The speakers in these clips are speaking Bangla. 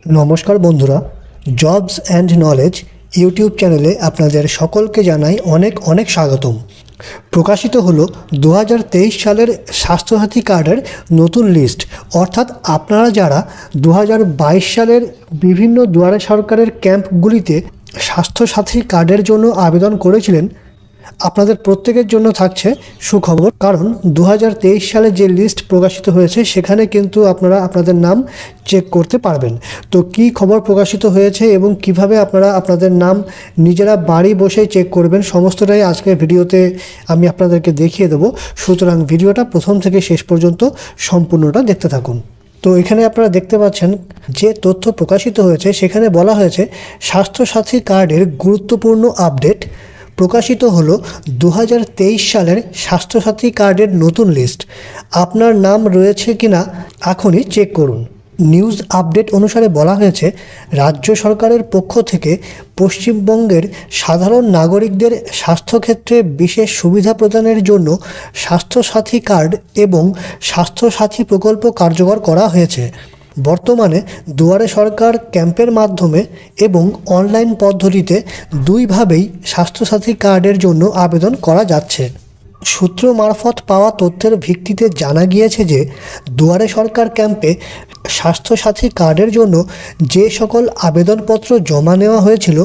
নমস্কার বন্ধুরা, জবস অ্যান্ড নলেজ ইউটিউব চ্যানেলে আপনাদের সকলকে জানাই অনেক অনেক স্বাগতম। প্রকাশিত হলো 2023 সালের স্বাস্থ্যসাথী কার্ডের নতুন লিস্ট। অর্থাৎ আপনারা যারা 2022 সালের বিভিন্ন দুয়ারে সরকারের ক্যাম্পগুলিতে স্বাস্থ্যসাথী কার্ডের জন্য আবেদন করেছিলেন, আপনাদের প্রত্যেকের জন্য থাকছে সুখবর। কারণ 2023 সালে যে লিস্ট প্রকাশিত হয়েছে সেখানে কিন্তু আপনারা আপনাদের নাম চেক করতে পারবেন। তো কি খবর প্রকাশিত হয়েছে এবং কিভাবে আপনারা আপনাদের নাম নিজেরা বাড়ি বসে চেক করবেন, সমস্তটাই আজকের ভিডিওতে আমি আপনাদেরকে দেখিয়ে দেবো। সুতরাং ভিডিওটা প্রথম থেকে শেষ পর্যন্ত সম্পূর্ণটা দেখতে থাকুন। তো এখানে আপনারা দেখতে পাচ্ছেন যে তথ্য প্রকাশিত হয়েছে, সেখানে বলা হয়েছে স্বাস্থ্যসাথী কার্ডের গুরুত্বপূর্ণ আপডেট। প্রকাশিত হলো 2023 সালের স্বাস্থ্যসাথী কার্ডের নতুন লিস্ট। আপনার নাম রয়েছে কিনা এখনই চেক করুন। নিউজ আপডেট অনুসারে বলা হয়েছে, রাজ্য সরকারের পক্ষ থেকে পশ্চিমবঙ্গের সাধারণ নাগরিকদের স্বাস্থ্যক্ষেত্রে বিশেষ সুবিধা প্রদানের জন্য স্বাস্থ্যসাথী কার্ড এবং স্বাস্থ্যসাথী প্রকল্প কার্যকর করা হয়েছে। বর্তমানে দুয়ারে সরকার ক্যাম্পের মাধ্যমে এবং অনলাইন পদ্ধতিতে দুইভাবেই স্বাস্থ্যসাথী কার্ডের জন্য আবেদন করা যাচ্ছে। সূত্র মারফত পাওয়া তথ্যের ভিত্তিতে জানা গিয়েছে যে দুয়ারে সরকার ক্যাম্পে স্বাস্থ্যসাথী কার্ডের জন্য যে সকল আবেদনপত্র জমা নেওয়া হয়েছিল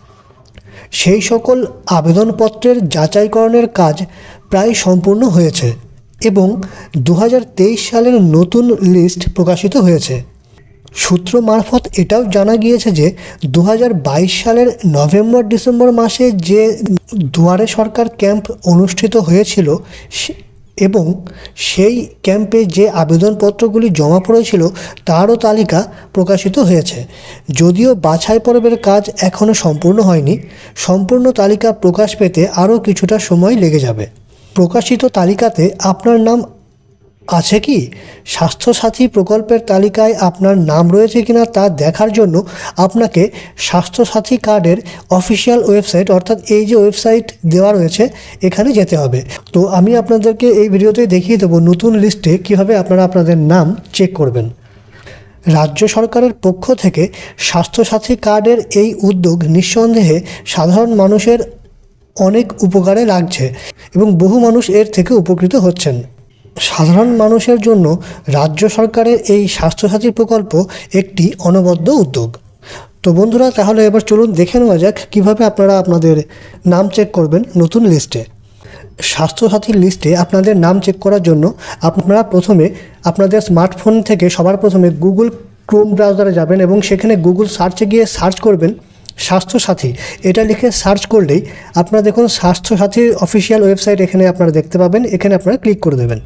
সেই সকল আবেদনপত্রের যাচাইকরণের কাজ প্রায় সম্পূর্ণ হয়েছে এবং 2023 সালের নতুন লিস্ট প্রকাশিত হয়েছে। সূত্র মারফত এটাও জানা গিয়েছে যে 2022 সালের নভেম্বর-ডিসেম্বর মাসে যে দুয়ারে সরকার ক্যাম্প অনুষ্ঠিত হয়েছিল এবং সেই ক্যাম্পে যে আবেদনপত্রগুলি জমা পড়েছিল তারও তালিকা প্রকাশিত হয়েছে। যদিও বাছাই পর্বের কাজ এখনও সম্পূর্ণ হয়নি, সম্পূর্ণ তালিকা প্রকাশ পেতে আরও কিছুটা সময় লেগে যাবে। প্রকাশিত তালিকাতে আপনার নাম আছে কি, স্বাস্থ্যসাথী প্রকল্পের তালিকায় আপনার নাম রয়েছে কিনা তা দেখার জন্য আপনাকে স্বাস্থ্যসাথী কার্ডের অফিসিয়াল ওয়েবসাইট, অর্থাৎ এই যে ওয়েবসাইট দেওয়া রয়েছে এখানে যেতে হবে। তো আমি আপনাদেরকে এই ভিডিওতে দেখিয়ে দেবো নতুন লিস্টে কীভাবে আপনারা আপনাদের নাম চেক করবেন। রাজ্য সরকারের পক্ষ থেকে স্বাস্থ্যসাথী কার্ডের এই উদ্যোগ নিঃসন্দেহে সাধারণ মানুষের অনেক উপকারে লাগছে এবং বহু মানুষ এর থেকে উপকৃত হচ্ছেন। সাধারণ মানুষের জন্য রাজ্য সরকারের এই স্বাস্থ্যসাথী প্রকল্প একটি অনবদ্য উদ্যোগ। তো বন্ধুরা, তাহলে এবার চলুন দেখে নেওয়া যাক কীভাবে আপনারা আপনাদের নাম চেক করবেন নতুন লিস্টে। স্বাস্থ্যসাথীর লিস্টে আপনাদের নাম চেক করার জন্য আপনারা প্রথমে আপনাদের স্মার্টফোন থেকে সবার প্রথমে গুগল ক্রোম ব্রাউজারে যাবেন এবং সেখানে গুগল সার্চে গিয়ে সার্চ করবেন স্বাস্থ্যসাথী। এটা লিখে সার্চ করলেই আপনারা দেখুন স্বাস্থ্যসাথীর অফিসিয়াল ওয়েবসাইট এখানে আপনারা দেখতে পাবেন। এখানে আপনারা ক্লিক করে দেবেন।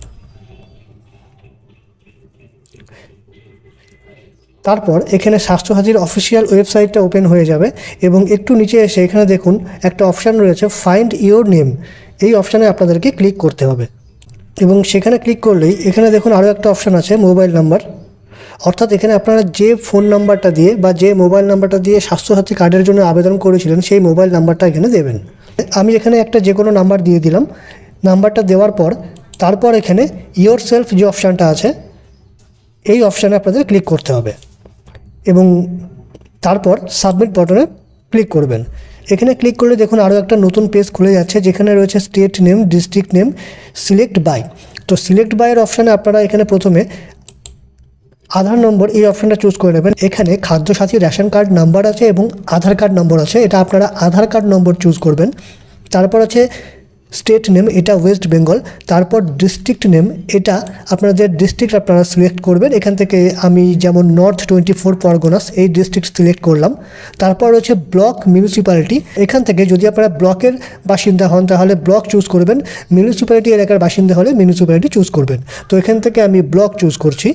তারপর এখানে স্বাস্থ্যসাথীর অফিসিয়াল ওয়েবসাইটটা ওপেন হয়ে যাবে এবং একটু নিচে এসে এখানে দেখুন একটা অপশান রয়েছে ফাইন্ড ইওর নেম। এই অপশানে আপনাদেরকে ক্লিক করতে হবে এবং সেখানে ক্লিক করলেই এখানে দেখুন আরও একটা অপশান আছে মোবাইল নাম্বার। অর্থাৎ এখানে আপনারা যে ফোন নাম্বারটা দিয়ে বা যে মোবাইল নাম্বারটা দিয়ে স্বাস্থ্যসাথী কার্ডের জন্য আবেদন করেছিলেন সেই মোবাইল নাম্বারটা এখানে দেবেন। আমি এখানে একটা যে কোনো নাম্বার দিয়ে দিলাম। নাম্বারটা দেওয়ার পর তারপর এখানে ইওর সেলফ যে অপশানটা আছে এই অপশানে আপনাদের ক্লিক করতে হবে এবং তারপর সাবমিট বাটনে ক্লিক করবেন। এখানে ক্লিক করলে দেখুন আরও একটা নতুন পেজ খুলে যাচ্ছে যেখানে রয়েছে state name, district name, select by. তো সিলেক্ট বাইয়ের অপশানে আপনারা এখানে প্রথমে আধার নম্বর এই অপশানটা চুজ করে নেবেন। এখানে খাদ্যসাথী রেশন কার্ড নাম্বার আছে এবং আধার কার্ড নম্বর আছে, এটা আপনারা আধার কার্ড নম্বর চুজ করবেন। তারপর আছে স্টেট নেম, এটা ওয়েস্ট বেঙ্গল। তারপর ডিস্ট্রিক্ট নেম, এটা আপনাদের ডিস্ট্রিক্ট আপনারা সিলেক্ট করবেন। এখান থেকে আমি যেমন নর্থ 24 পরগনাস এই ডিস্ট্রিক্ট সিলেক্ট করলাম। তারপর রয়েছে ব্লক মিউনিসিপ্যালিটি, এখান থেকে যদি আপনারা ব্লকের বাসিন্দা হন তাহলে ব্লক চুজ করবেন, মিউনিসিপ্যালিটি এলাকার বাসিন্দা হলে মিউনিসিপ্যালিটি চুজ করবেন। তো এখান থেকে আমি ব্লক চুজ করছি।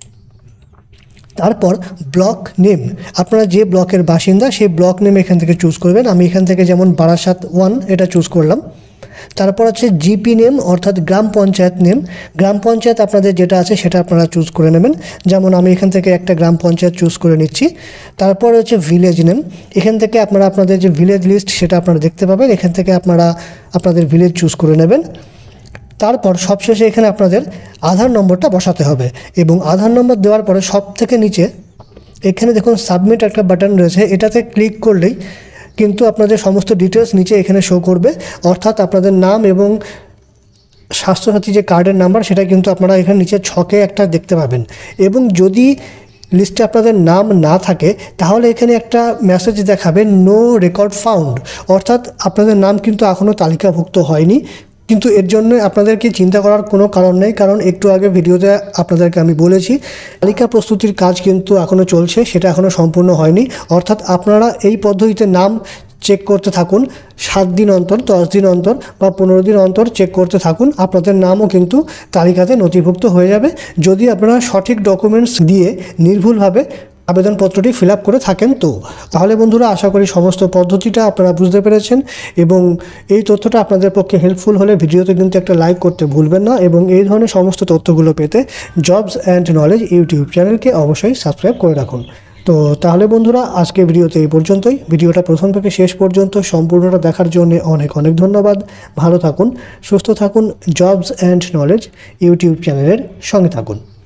তারপর ব্লক নেম, আপনারা যে ব্লকের বাসিন্দা সেই ব্লক নেম এখান থেকে চুজ করবেন। আমি এখান থেকে যেমন বারাসাত 1 এটা চুজ করলাম। তারপর আছে জিপি নেম, অর্থাৎ গ্রাম পঞ্চায়েত নেম। গ্রাম পঞ্চায়েত আপনাদের যেটা আছে সেটা আপনারা চুজ করে নেবেন, যেমন আমি এখান থেকে একটা গ্রাম পঞ্চায়েত চুজ করে নিচ্ছি। তারপর হচ্ছে ভিলেজ নেম, এখান থেকে আপনারা আপনাদের যে ভিলেজ লিস্ট সেটা আপনারা দেখতে পাবেন, এখান থেকে আপনারা আপনাদের ভিলেজ চুজ করে নেবেন। তারপর সবশেষে এখানে আপনাদের আধার নম্বরটা বসাতে হবে এবং আধার নম্বর দেওয়ার পরে সব থেকে নিচে এখানে দেখুন সাবমিট একটা বাটন রয়েছে, এটাতে ক্লিক করলেই কিন্তু আপনাদের সমস্ত ডিটেলস নিচে এখানে শো করবে, অর্থাৎ আপনাদের নাম এবং স্বাস্থ্যসাথী যে কার্ডের নাম্বার সেটা কিন্তু আপনারা এখানে নিচে ছকে একটা দেখতে পাবেন। এবং যদি লিস্টে আপনাদের নাম না থাকে তাহলে এখানে একটা মেসেজ দেখাবে নো রেকর্ড ফাউন্ড, অর্থাৎ আপনাদের নাম কিন্তু এখনও তালিকাভুক্ত হয়নি। কিন্তু এর জন্য আপনাদেরকে চিন্তা করার কোনো কারণ নেই, কারণ একটু আগে ভিডিওতে আপনাদেরকে আমি বলেছি তালিকা প্রস্তুতির কাজ কিন্তু এখনও চলছে, সেটা এখনও সম্পূর্ণ হয়নি। অর্থাৎ আপনারা এই পদ্ধতিতে নাম চেক করতে থাকুন, 7 দিন অন্তর, 10 দিন অন্তর বা 15 দিন অন্তর চেক করতে থাকুন, আপনাদের নামও কিন্তু তালিকাতে নথিভুক্ত হয়ে যাবে যদি আপনারা সঠিক ডকুমেন্টস দিয়ে নির্ভুলভাবে আবেদনপত্রটি ফিল আপ করে থাকেন। তো তাহলে বন্ধুরা, আশা করি সমস্ত পদ্ধতিটা আপনারা বুঝতে পেরেছেন এবং এই তথ্যটা আপনাদের পক্ষে হেল্পফুল হলে ভিডিওতে কিন্তু একটা লাইক করতে ভুলবেন না। এবং এই ধরনের সমস্ত তথ্যগুলো পেতে জবস অ্যান্ড নলেজ ইউটিউব চ্যানেলকে অবশ্যই সাবস্ক্রাইব করে রাখুন। তো তাহলে বন্ধুরা, আজকে ভিডিওতে এই পর্যন্তই। ভিডিওটা প্রথম থেকে শেষ পর্যন্ত সম্পূর্ণটা দেখার জন্য অনেক অনেক ধন্যবাদ। ভালো থাকুন, সুস্থ থাকুন, জবস অ্যান্ড নলেজ ইউটিউব চ্যানেলের সঙ্গে থাকুন।